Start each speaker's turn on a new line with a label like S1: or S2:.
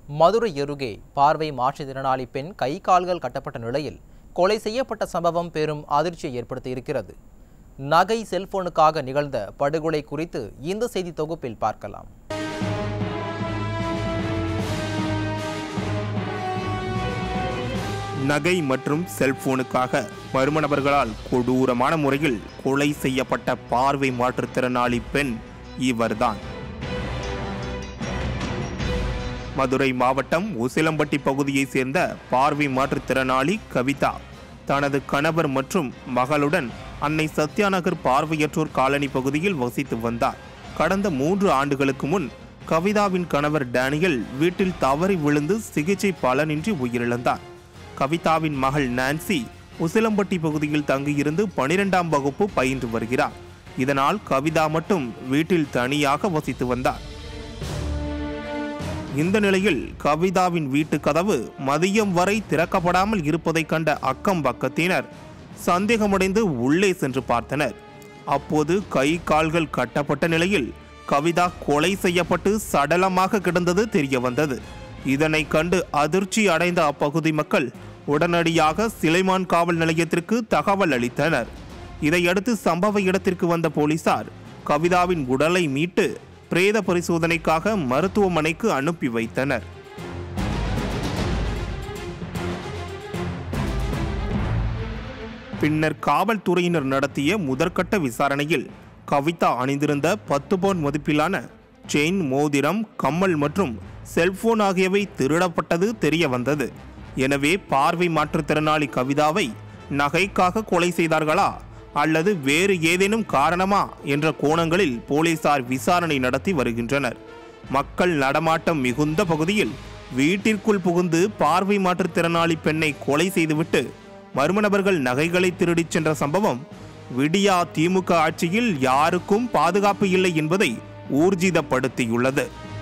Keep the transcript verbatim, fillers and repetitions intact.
S1: மதுரை அருகே பார்வை மாற்றுத்திறனாளி பெண் கை கால்கள் கட்டப்பட்ட நிலையில் கொலை செய்யப்பட்ட சம்பவம் பெரும் அதிர்ச்சியை ஏற்படுத்தியிருக்கிறது. நகை செல்போனுக்காக நிகழ்ந்த படுகொலை குறித்து இந்த செய்தி தொகுப்பில் பார்க்கலாம்.
S2: நகை மற்றும் செல்போனுக்காக மர்ம நபர்களால் கொடூரமான முறையில் கொலை செய்யப்பட்ட பார்வை மாற்றுத்திறனாளி பெண் இவர்தான். மதுரை மாவட்டம் உசிலம்பட்டி பகுதியைச் சேர்ந்த பார்வை மாற்றுத்திறனாளி கவிதா தனது கணவர் மற்றும் மகளுடன் அன்னை சத்யா நகர் பார்வையற்றோர் காலனி பகுதியில் வசித்து வந்தார். கடந்த மூன்று ஆண்டுகளுக்கு முன் கவிதாவின் கணவர் டேனியல் வீட்டில் தவறி விழுந்து சிகிச்சை பலனின்றி உயிரிழந்தார். கவிதாவின் மகள் நான்சி உசிலம்பட்டி பகுதியில் தங்கியிருந்து பனிரெண்டாம் வகுப்பு பயின்று வருகிறார். இதனால் கவிதா மட்டும் வீட்டில் தனியாக வசித்து வந்தார். இந்த நிலையில் கவிதாவின் வீட்டு கதவு மதியம் வரை திறக்கப்படாமல் இருப்பதை கண்ட அக்கம் பக்கத்தினர் சந்தேகமடைந்து உள்ளே சென்று பார்த்தனர். அப்போது கை கால்கள் கட்டப்பட்ட நிலையில் கவிதா கொலை செய்யப்பட்டு சடலமாக கிடந்தது தெரிய வந்தது. இதனை கண்டு அதிர்ச்சி அடைந்த அப்பகுதி மக்கள் உடனடியாக சிலைமான் காவல் நிலையத்திற்கு தகவல் அளித்தனர். இதையடுத்து சம்பவ இடத்திற்கு வந்த போலீசார் கவிதாவின் உடலை மீட்டு பிரேத பரிசோதனைக்காக மருத்துவமனைக்கு அனுப்பி வைத்தனர். பின்னர் காவல்துறையினர் நடத்திய முதற்கட்ட விசாரணையில் கவிதா அணிந்திருந்த பத்து பவுன் மதிப்பிலான செயின், மோதிரம், கம்மல் மற்றும் செல்போன் ஆகியவை திருடப்பட்டது தெரிய வந்தது. எனவே பார்வை மாற்றுத்திறனாளி கவிதாவை நகைக்காக கொலை செய்தார்களா அல்லது வேறு ஏதேனும் காரணமா என்ற கோணங்களில் போலீசார் விசாரணை நடத்தி வருகின்றனர். மக்கள் நடமாட்டம் மிகுந்த பகுதியில் வீட்டிற்குள் புகுந்து பார்வை மாற்றுத்திறனாளி பெண்ணை கொலை செய்துவிட்டு மர்ம நபர்கள் நகைகளை திருடிச் சென்ற சம்பவம் விடியா திமுக ஆட்சியில் யாருக்கும் பாதுகாப்பு இல்லை என்பதை ஊர்ஜிதப்படுத்தியுள்ளது.